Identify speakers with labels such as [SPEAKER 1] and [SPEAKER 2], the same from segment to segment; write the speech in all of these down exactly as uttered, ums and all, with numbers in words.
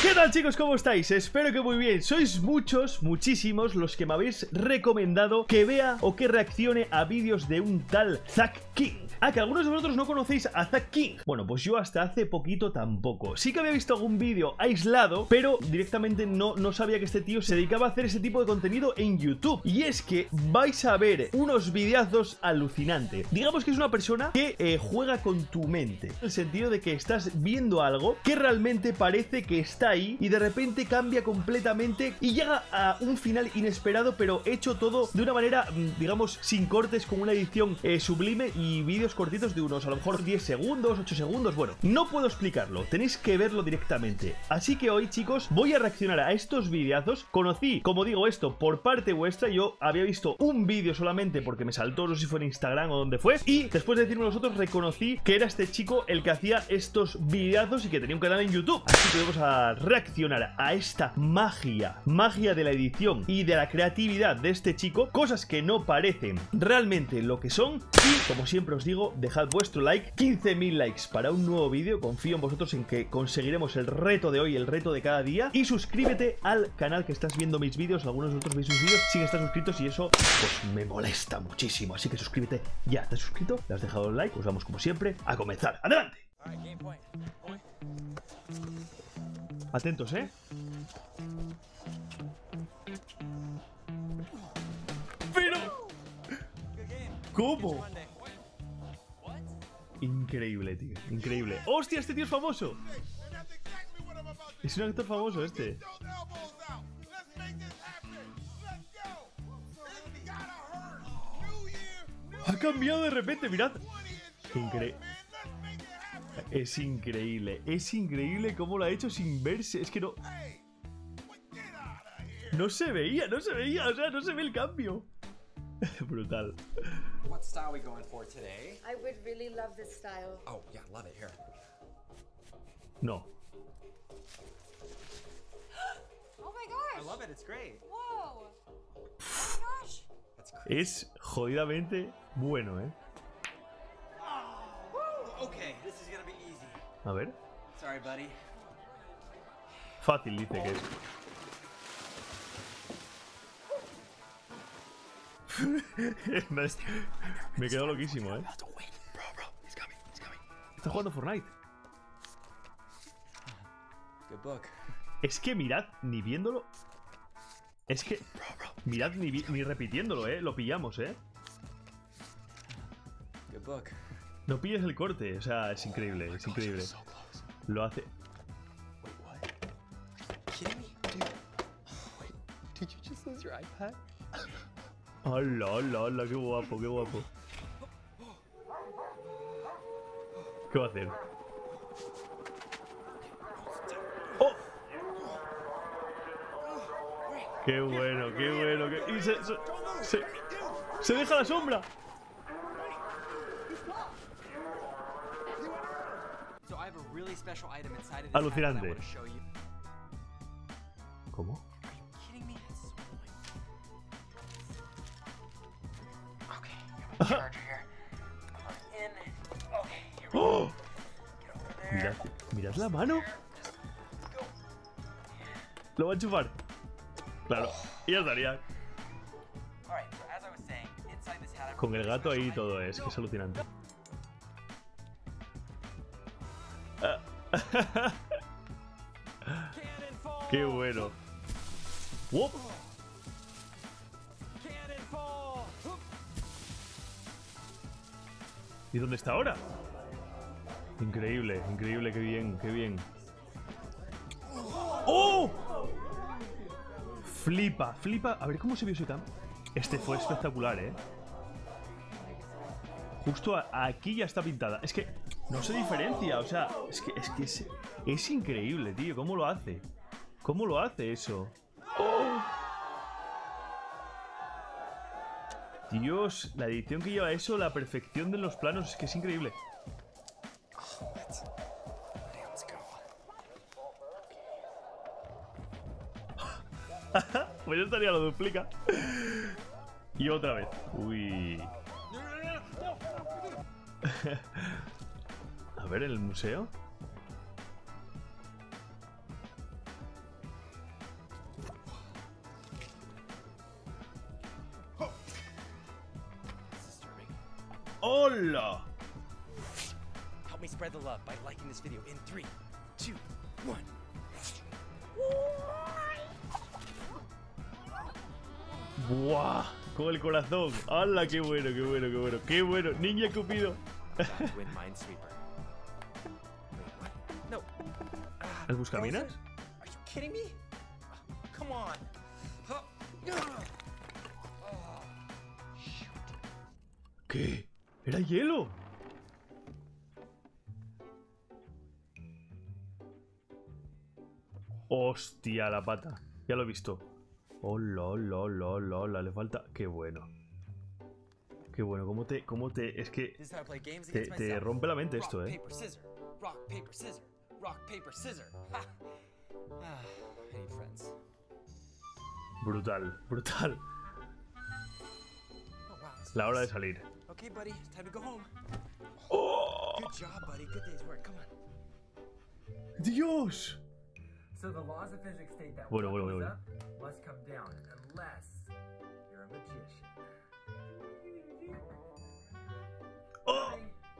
[SPEAKER 1] ¿Qué tal, chicos? ¿Cómo estáis? Espero que muy bien. Sois muchos, muchísimos los que me habéis recomendado que vea o que reaccione a vídeos de un tal Zack King. Ah, que algunos de vosotros no conocéis a Zack King. Bueno, pues yo hasta hace poquito tampoco. Sí que había visto algún vídeo aislado, pero directamente no, no sabía que este tío se dedicaba a hacer ese tipo de contenido en YouTube. Y es que vais a ver unos videazos alucinantes. Digamos que es una persona que eh, juega con tu mente, en el sentido de que estás viendo algo que realmente parece que está ahí y de repente cambia completamente y llega a un final inesperado, pero hecho todo de una manera, digamos, sin cortes, con una edición eh, sublime y vídeos cortitos de unos a lo mejor diez segundos, ocho segundos. Bueno, no puedo explicarlo, tenéis que verlo directamente. Así que hoy, chicos, voy a reaccionar a estos videazos. Conocí, como digo, esto por parte vuestra. Yo había visto un vídeo solamente porque me saltó, no sé si fue en Instagram o donde fue, y después de decirme nosotros reconocí que era este chico el que hacía estos videazos y que tenía un canal en YouTube. Así que vamos a reaccionar a esta magia, magia de la edición y de la creatividad de este chico, cosas que no parecen realmente lo que son. Y como siempre os digo, dejad vuestro like, quince mil likes para un nuevo vídeo. Confío en vosotros en que conseguiremos el reto de hoy, el reto de cada día. Y suscríbete al canal que estás viendo mis vídeos. Algunos de vosotros veis mis vídeos sin estar suscritos y eso pues me molesta muchísimo. Así que suscríbete ya. ¿Te has suscrito? ¿Le has dejado el like? Pues vamos como siempre a comenzar. ¡Adelante! Atentos, ¿eh? Pero... ¿cómo? Increíble, tío. Increíble. ¡Hostia! Este tío es famoso. Es un actor famoso este. Ha cambiado de repente, mirad. Increíble. Es increíble. Es increíble cómo lo ha hecho sin verse. Es que no... No se veía, no se veía. O sea, no se ve el cambio. Brutal.
[SPEAKER 2] What style are we going for today?
[SPEAKER 3] I would really love this style.
[SPEAKER 2] Oh, yeah, love it. Here.
[SPEAKER 1] No.
[SPEAKER 3] Oh my gosh!
[SPEAKER 2] I love it. It's great.
[SPEAKER 3] Whoa! Oh my gosh!
[SPEAKER 2] That's crazy.
[SPEAKER 1] Es jodidamente bueno, ¿eh?
[SPEAKER 2] Okay, this is gonna be easy.
[SPEAKER 1] A ver.
[SPEAKER 2] Sorry, buddy.
[SPEAKER 1] Fácil, dice que es. Me he quedado loquísimo, ¿eh? Está jugando Fortnite.
[SPEAKER 2] Good book.
[SPEAKER 1] Es que mirad, ni viéndolo. Es que mirad, ni, vi ni repitiéndolo, ¿eh? Lo pillamos, ¿eh?
[SPEAKER 2] Good book.
[SPEAKER 1] No pilles el corte, o sea, es increíble, es increíble. Lo hace.
[SPEAKER 2] Kidding me? Dude. Wait, did you just lose your iPad?
[SPEAKER 1] Hola, hola, hola, qué guapo, qué guapo. ¿Qué va a hacer? ¡Oh! ¡Qué bueno, qué bueno! Qué... Y se, se, se, se deja la sombra.
[SPEAKER 2] So I have a really special item inside of this
[SPEAKER 1] Alucinante.
[SPEAKER 2] pack that I want to show you.
[SPEAKER 1] ¿Cómo?
[SPEAKER 2] Are you kidding me? It's so annoying. Okay, I got the charger here. Plug it in. Okay, here we go.
[SPEAKER 1] ¡Oh!
[SPEAKER 2] Get over there.
[SPEAKER 1] Mirad, mirad la mano.
[SPEAKER 2] Let's go.
[SPEAKER 1] Lo va a enchufar. Claro, y ya estaría.
[SPEAKER 2] Alright, so as I was saying, inside this hat I
[SPEAKER 1] Con el gato ahí y todo, es que es alucinante. Qué bueno. ¡Wow! ¿Y dónde está ahora? Increíble, increíble, qué bien, qué bien. ¡Oh! Flipa, flipa. A ver cómo se vio ese cambio. Este fue espectacular, ¿eh? Justo a, aquí ya está pintada. Es que no se diferencia, o sea, es que es, que es, es increíble, tío. ¿Cómo lo hace? ¿Cómo lo hace eso? ¡Oh! Dios, la edición que lleva eso, la perfección de los planos, es que es increíble. Pues ya estaría, lo duplica. Y otra vez. Uy. A ver, en el museo. ¡Hola!
[SPEAKER 2] Help me spread the love by liking this video in three, two, one.
[SPEAKER 1] ¡Buah! Con el corazón. ¡Hala! ¡Qué bueno, qué bueno, qué bueno! ¡Qué bueno! ¡Niña Cupido!
[SPEAKER 2] Back to win Minesweeper. Wait, what? No. Ah,
[SPEAKER 1] ¿El buscaminas?
[SPEAKER 2] frozen? Are you kidding me? Oh, come on. Oh, oh, shoot.
[SPEAKER 1] ¿Qué? ¡Era hielo! ¡Hostia, la pata! Ya lo he visto. ¡Hola, hola, hola, hola, hola! Le falta... ¡Qué bueno! ¡Qué bueno! ¿Cómo te...? ¿Cómo te...? Es que...
[SPEAKER 2] This is how I play games
[SPEAKER 1] Te,
[SPEAKER 2] against
[SPEAKER 1] te
[SPEAKER 2] myself.
[SPEAKER 1] rompe la mente esto,
[SPEAKER 2] Rock,
[SPEAKER 1] ¿eh?
[SPEAKER 2] paper, scissor. Rock, paper, scissor. Rock, paper, scissor. Ha. Ah, I need friends.
[SPEAKER 1] Brutal, brutal.
[SPEAKER 2] Oh, wow, this is
[SPEAKER 1] La hora de
[SPEAKER 2] nice.
[SPEAKER 1] salir.
[SPEAKER 2] Okay, buddy, it's time to go home.
[SPEAKER 1] ¡Oh!
[SPEAKER 2] Good job, buddy. Good day's work. Come on.
[SPEAKER 1] ¡Dios!
[SPEAKER 4] So the laws of physics state that
[SPEAKER 1] Bueno,
[SPEAKER 4] what
[SPEAKER 1] bueno,
[SPEAKER 4] goes
[SPEAKER 1] bueno,
[SPEAKER 4] up must come down unless you're a magician.
[SPEAKER 1] ¡Oh!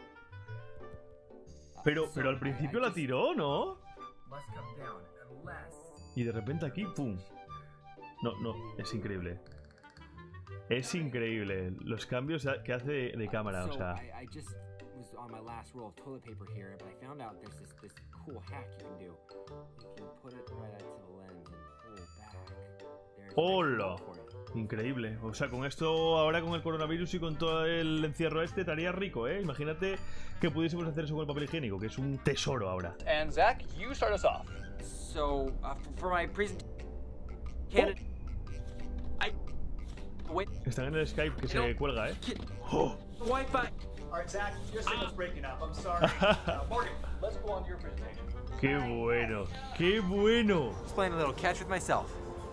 [SPEAKER 1] Pero, pero al principio la tiró, ¿no?
[SPEAKER 4] Must come down unless
[SPEAKER 1] Y de repente aquí, ¡pum! No, no, es increíble. Es increíble los cambios que hace de, de cámara, o
[SPEAKER 5] So
[SPEAKER 1] sea...
[SPEAKER 5] I, I just was on my last roll of toilet paper here, but I found out there's this this cool hack you can do. You can put it right out to the lens and pull back. There's a
[SPEAKER 1] ¡Hola!
[SPEAKER 5] for you.
[SPEAKER 1] Increíble. O sea, con esto, ahora con el coronavirus y con todo el encierro este, estaría rico, ¿eh? Imagínate que pudiésemos hacer eso con el papel higiénico, que es un tesoro ahora.
[SPEAKER 6] And Zach, you start us off.
[SPEAKER 5] So uh, for, for my presentation, candidate, I wait.
[SPEAKER 1] Están en el Skype que se cuelga, ¿eh? ¡Oh!
[SPEAKER 5] Wi-Fi.
[SPEAKER 6] All right, Zach, your signal's breaking up. I'm sorry. Uh, Morgan, let's go on to your presentation.
[SPEAKER 1] ¡Qué bueno! ¡Qué bueno!
[SPEAKER 2] Just playing a little catch with myself.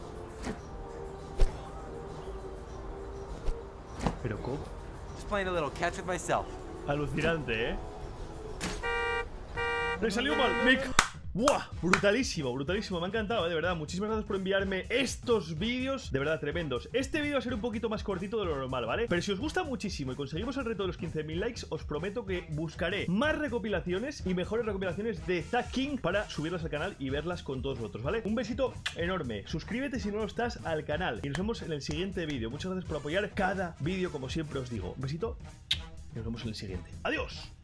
[SPEAKER 1] Pero ¿cómo?
[SPEAKER 2] Just playing a little catch with myself.
[SPEAKER 1] Alucinante, ¿eh? ¡Me salió mal! ¡Me... ca- ¡Buah! Brutalísimo, brutalísimo. Me ha encantado, ¿eh? De verdad. Muchísimas gracias por enviarme estos vídeos. De verdad, tremendos. Este vídeo va a ser un poquito más cortito de lo normal, ¿vale? Pero si os gusta muchísimo y conseguimos el reto de los quince mil likes, os prometo que buscaré más recopilaciones y mejores recopilaciones de Zack King para subirlas al canal y verlas con todos vosotros, ¿vale? Un besito enorme. Suscríbete si no lo estás al canal. Y nos vemos en el siguiente vídeo. Muchas gracias por apoyar cada vídeo, como siempre os digo. Un besito y nos vemos en el siguiente. ¡Adiós!